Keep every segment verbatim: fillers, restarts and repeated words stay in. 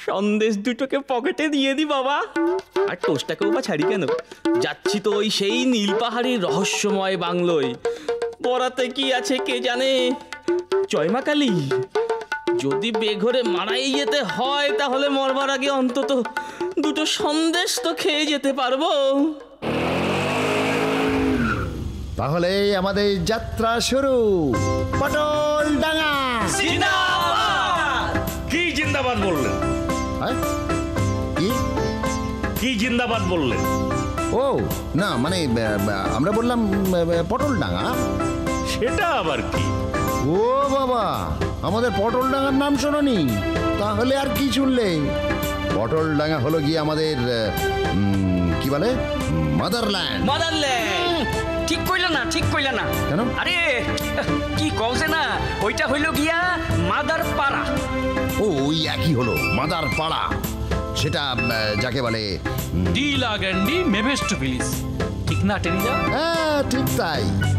সন্দেশ দুটোকে পকেটে দিয়ে দি বাবা, আর টোস্টটাকেও বা ছাড়ি কেন? যাচ্ছি তো ওই সেই নীল পাহাড়ির রহস্যময় বাংলোয়। বরাতে কি আছে কে জানে। জয় মা কালী, যদি বেঘরে মারাই যেতে হয় তাহলে মরবার আগে অন্তত দুটো সন্দেশ তো খেয়ে যেতে পারবো। তাহলে আমাদের যাত্রা শুরু। পটল ডাঙা জিন্দাবাদ। কি জিন্দাবাদ বললেন? কি কি জিন্দাবাদ বললেন? ও না, মানে আমরা বললাম পটল ডাঙা। সেটা আবার কি? ও বাবা, আমাদের পটল ডাঙার নাম শোনোনি? তাহলে আর কি শুনলে? পটল ডাঙা হলো গিয়ে আমাদের কি বলে মাদারল্যান্ড। মাদারল্যান্ড ঠিক কইলা না, ঠিক কইলা না। কেন? আরে কি কওছে না, ওইটা হইল গিয়া মাদার পাড়া। ও ওই একই হলো মাদার পাড়া, সেটা যাকে বলে ডি লাগেন্ডি মেভেস্টোফিলিস, ঠিক না টেনিদা? হ্যাঁ ঠিক তাই।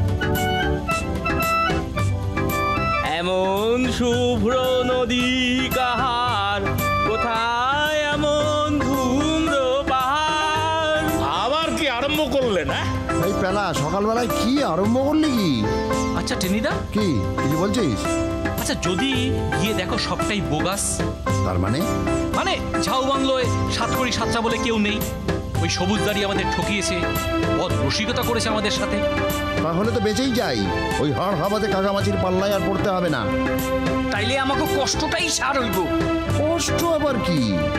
এমন শুভ্র নদী কাহার, কোথায় এমন ধূম্র পাহাড়। আবার কি আরম্ভ করলেন? হ্যাঁ এই পেলা সকালবেলায় কি আরম্ভ করলি? কি আচ্ছা টেনিদা, কি কিছু বলছিস? আচ্ছা যদি গিয়ে দেখো সবটাই বোগাস, তার মানে মানে ঝাউ বাংলোয় সাতকড়ি সাতটা বলে কেউ নেই, ওই সবুজদারি আমাদের ঠকিয়েছে, বদ রসিকতা করেছে আমাদের সাথে, তাহলে তো বেঁচেই যাই। ওই হাড় হাবাতে কাকামাছির পাল্লায় আর পড়তে হবে না। তাইলে আমাকে কষ্টটাই সার হইব। কষ্ট আবার কি?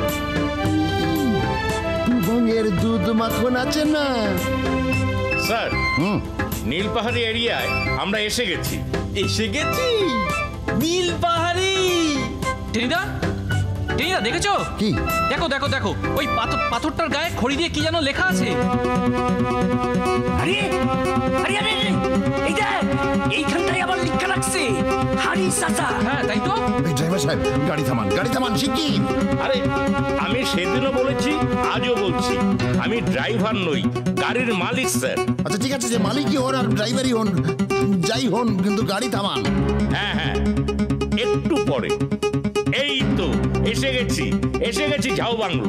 ভঙ্গের দুধ মাখন আছে না। স্যার, হুম নীল পাহাড়ি এরিয়ায় আমরা এসে গেছি। এসে গেছি নীল পাহাড়ি। টেনিদা, টেনিদা দেখেছো? কি? দেখো দেখো দেখো, ওই পাথর পাথরটার গায়ে খড়ি দিয়ে কি যেন লেখা আছে। আরে আরে আরে এই দেখ, এইখানটাই আবার লিখা রাখছে হাড়ি চাচা। হ্যাঁ তাই তো। ড্রাইভার সাহেব গাড়ি থামান, গাড়ি থামান শিগগির। আরে আমি সেদিনও বলেছি, আজও বলছি, আমি ড্রাইভার নই, গাড়ির মালিক স্যার। আচ্ছা ঠিক আছে, যে মালিকই হন আর ড্রাইভারই হন, যাই হন, কিন্তু গাড়ি থামান। হ্যাঁ হ্যাঁ, একটু পরে। এই তো এসে গেছি, এসে গেছি ঝাউ বাংলো।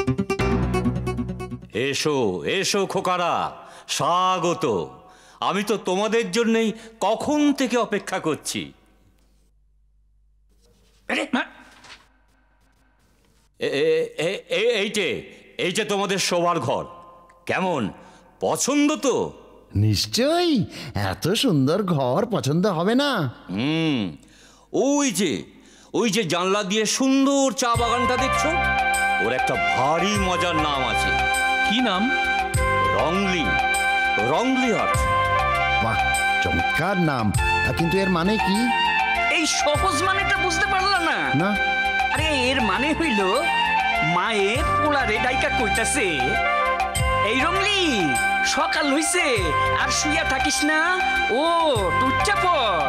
এসো এসো খোকারা, স্বাগত। আমি তো তোমাদের জন্যই কখন থেকে অপেক্ষা করছি। এইটে এইটা তোমাদের শোবার ঘর। কেমন, পছন্দ তো? নিশ্চয়ই, এত সুন্দর ঘর পছন্দ হবে না? হুম, ওই যে ওই যে জানলা দিয়ে সুন্দর চা বাগানটা দেখছো, ওর একটা ভারী মজার নাম আছে। কি নাম? রংলি, রংলি আর্ট। বাহ, চমৎকার নাম, কিন্তু এর মানে কি? এই সহজ মানেটা বুঝতে পারলা না? না। আরে এর মানে হইল মায়ের পোলারে ডাইকা কইতাছে, এই রংলি সকাল হইছে আর শুইয়া থাকিস না, ও টুচ্চা পড়।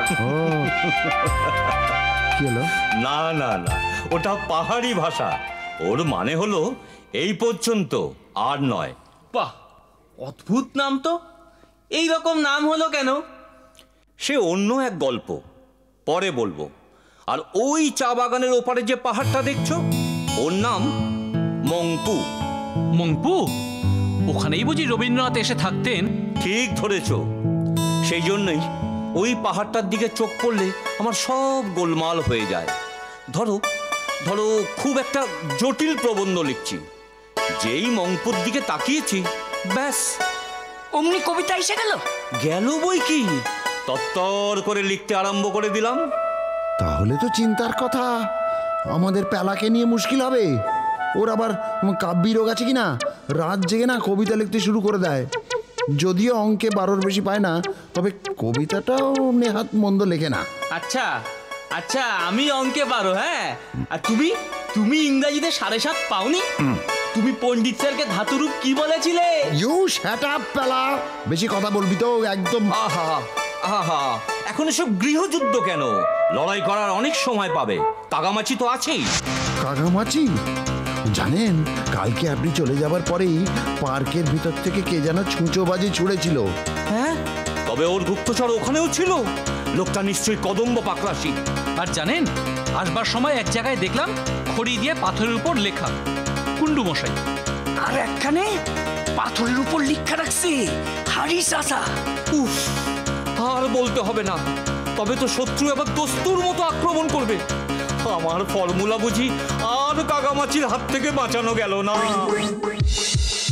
কি হলো? না না না, ওটা পাহাড়ি ভাষা। ওর মানে হলো এই পর্যন্ত, আর নয়। বাহ, অদ্ভুত নাম তো। এই রকম নাম হলো কেন? সে অন্য এক গল্প, পরে বলবো। আর ওই চা বাগানের ওপারে যে পাহাড়টা দেখছো, ওর নাম মংপু। মংপু? ওখানেই বুঝি রবীন্দ্রনাথ এসে থাকতেন? ঠিক ধরেছ। সেই জন্যই ওই পাহাড়টার দিকে চোখ পড়লে আমার সব গোলমাল হয়ে যায়। ধরো ধরো খুব একটা জটিল প্রবন্ধ লিখছি, যেই মংপুর দিকে তাকিয়েছি, ব্যাস অমনি কবিতা এসে গেল। গেল বই কি, তত্তর করে লিখতে আরম্ভ করে দিলাম। তাহলে তো চিন্তার কথা, আমাদের পেলাকে নিয়ে মুশকিল হবে। ওর আবার কাব্যি রোগ আছে কিনা, রাত জেগে না কবিতা লিখতে শুরু করে দেয়। যদিও অঙ্কে বারোর বেশি পায় না, তবে কবিতাটাও নেহাত মন্দ লেখে না। আচ্ছা আচ্ছা, আমি অঙ্কে পারো। হ্যাঁ, আর তুমি তুমি ইংরাজিতে সাড়ে সাত পাওনি? তুমি পণ্ডিত স্যারকে ধাতুরূপ কি বলেছিলে? ইউ শ্যাট আপ পেলা, বেশি কথা বলবি তো একদম। আহা আহা, এখন এসব গৃহযুদ্ধ কেন? লড়াই করার অনেক সময় পাবে, কাগামাছি তো আছেই। কাগামাছি? জানেন, কালকে আপনি চলে যাবার পরেই পার্কের ভিতর থেকে কে যেন ছুঁচো বাজি ছুঁড়েছিল। হ্যাঁ, তবে ওর গুপ্তচর ওখানেও ছিল। লোকটা নিশ্চয়ই কদম্ব পাকরাশি। আর জানেন, আসবার সময় এক জায়গায় দেখলাম খড়ি দিয়ে পাথরের উপর লেখা কুন্ডু মশাই। আর একখানে পাথরের উপর লিখা রাখছে হারি চাচা। উফ, আর বলতে হবে না, তবে তো শত্রু এবার দস্তুর মতো আক্রমণ করবে। আমার ফর্মুলা বুঝি আর কাগামাছির হাত থেকে বাঁচানো গেল না।